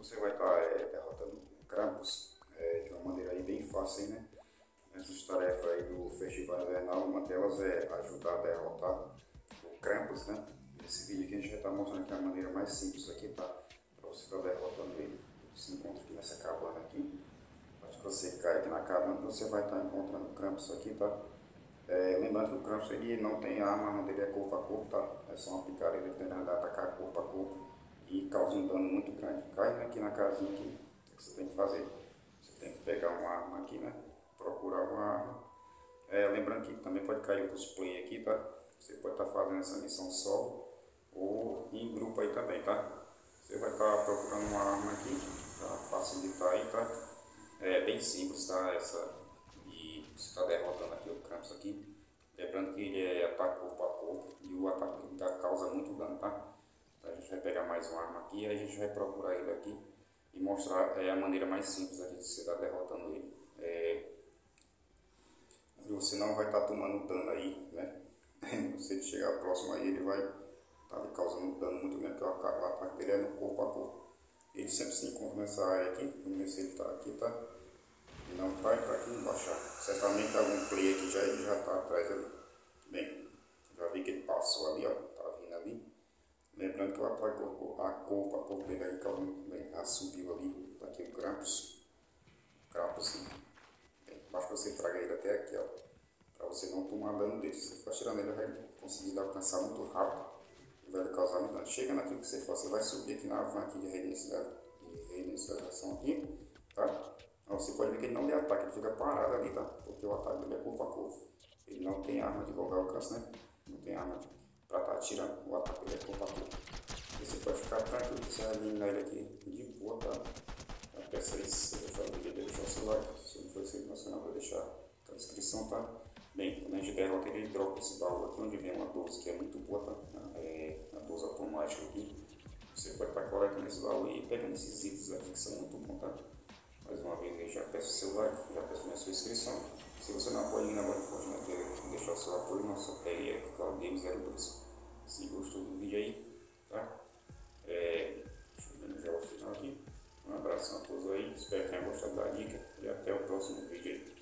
você vai estar derrotando Krampus de uma maneira aí bem fácil, aí, né? Essas tarefas aí do Festival Invernal, uma delas é ajudar a derrotar o Krampus, né? Nesse vídeo aqui a gente vai estar mostrando aqui a maneira mais simples aqui, tá? Para você estar derrotando ele. Ele se encontra aqui nessa cabana aqui. Acho que você cai aqui na cabana, você vai estar encontrando o Krampus aqui, tá? Lembrando que o Krampus ele não tem arma, a arma dele é corpo a corpo, tá? É só uma picareta que tem que atacar corpo a corpo e causa um dano muito grande. Cai aqui na casinha aqui, o que você tem que fazer? Você tem que pegar uma arma aqui, né? Procurar uma arma. Lembrando que também pode cair outros play aqui, tá? Você pode estar fazendo essa missão solo ou em grupo aí também, tá? Você vai estar procurando uma arma aqui para facilitar aí, tá? É bem simples, tá? E você está derrotando aqui o Krampus aqui. Lembrando que ele é ataque corpo a corpo e o ataque dele causa muito dano, tá? Então a gente vai pegar mais uma arma aqui e a gente vai procurar ele aqui e mostrar a maneira mais simples aqui de você estar derrotando ele. Você não vai estar tomando dano aí, né? Se ele chegar próximo aí, ele vai estar lhe causando dano muito grande, porque o ataque dele é no corpo a corpo. Ele sempre se encontra nessa área aqui. Vamos ver se ele está aqui, tá? Não vai para aqui embaixo. Certamente algum play aqui ele já está atrás ali. Bem, já vi que ele passou ali, ó. Tá vindo ali. Lembrando que o ataque a corpo dele aí já subiu ali. Tá aqui o Krampus. Krampus, bem, basta você tragar ele até aqui, ó. Para você não tomar dano dele. Se você for tirando ele, vai conseguir alcançar muito rápido e vai causar muito dano. Chegando aqui que você for, você vai subir aqui na van aqui de reinicialização aqui, tá? Você pode ver que ele não dá ataque, ele fica parado ali, tá? Porque o ataque dele é corpo a corpo. Ele não tem arma de longo alcance, né? Não tem arma para estar atirando. O ataque dele é corpo a corpo. E você pode ficar tranquilo que você vai eliminar ele aqui de boa, tá? Então, peça isso, se você gostar do vídeo, deixar o seu like. Se não for inscrito no canal, vou deixar a descrição, tá? Bem, quando a gente derrota ele, dropa esse baú aqui onde vem uma 12, que é muito boa, tá? A 12 automática aqui. Você pode estar coletando esse baú e pegando esses itens aqui que são muito bons, tá? Mais uma vez eu já peço o seu like, já peço a sua inscrição. Se você não apoia ainda, pode deixar o seu apoio. Nossa tag é Cloud Games 02. Se gostou do vídeo aí, tá? Chegando já ao final aqui. Um abraço a todos aí, espero que tenham gostado da dica e até o próximo vídeo aí.